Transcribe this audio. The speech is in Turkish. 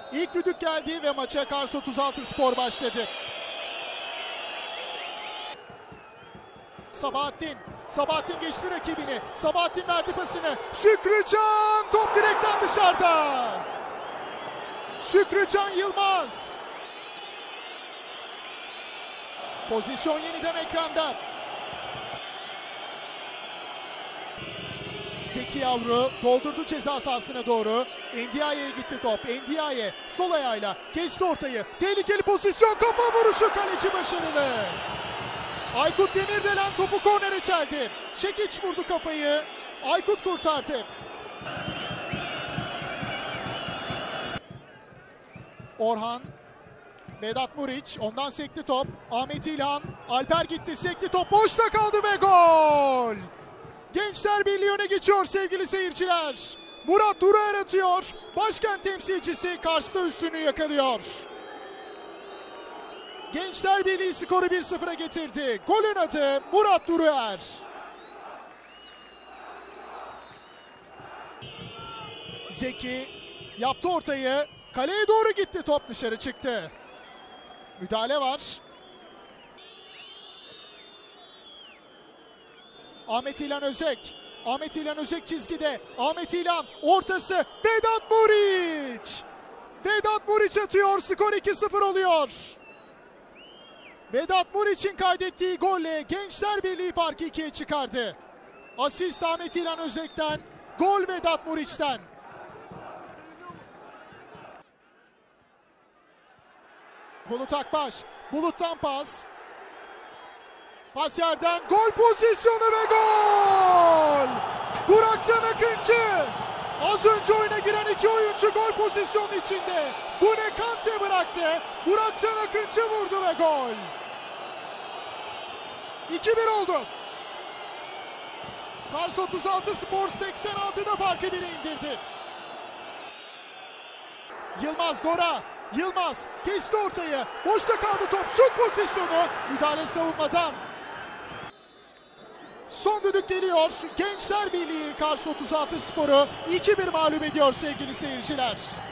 İlk düdük geldi ve maça Kars 36 Spor başladı. Sabahattin geçti rakibini. Sabahattin verdi pasını. Şükrücan, top direkten dışarıda. Şükrücan Yılmaz. Pozisyon yeniden ekranda. Zeki Yavru doldurdu ceza sahasına doğru. Ndiaye'ye gitti top. Ndiaye sol ayağıyla kesti ortayı. Tehlikeli pozisyon, kafa vuruşu, kaleci başarılı. Aykut Demirdelen topu kornere çeldi. Şekiç vurdu kafayı. Aykut kurtardı. Orhan, Vedat Muriç, ondan sekti top. Ahmet İlhan, Alper gitti, sekti top, boşta kaldı ve gol! Gençler Birliği öne geçiyor sevgili seyirciler. Murat Duruer atıyor. Başkent temsilcisi Kars'ta üstünlüğü yakalıyor. Gençler Birliği skoru 1-0'a getirdi. Golün adı Murat Duruer. Zeki yaptı ortayı. Kaleye doğru gitti, top dışarı çıktı. Müdahale var. Ahmet İlhan Özek. Ahmet İlhan Özek çizgide. Ahmet İlhan ortası. Vedat Muriç. Vedat Muriç atıyor. Skor 2-0 oluyor. Vedat Muriç'in kaydettiği golle Gençler Birliği farkı 2'ye çıkardı. Asist Ahmet İlhan Özek'ten. Gol Vedat Muriç'ten. Bulut Akbaş. Bulut'tan pas. Pas yerden, gol pozisyonu ve gol! Burakcan Akıncı. Az önce oyuna giren iki oyuncu gol pozisyonu içinde. Bu ne, Kante bıraktı. Burakcan Akıncı vurdu ve gol. 2-1 oldu. Kars 36 Spor 86'da farkı 1'e indirdi. Yılmaz Dora. Yılmaz kesti ortayı. Boşta kaldı top. Şut pozisyonu. Müdahale savunmadan. Son düdük geliyor. Gençler Birliği Kars 36 Spor'u 2-1 mağlup ediyor sevgili seyirciler.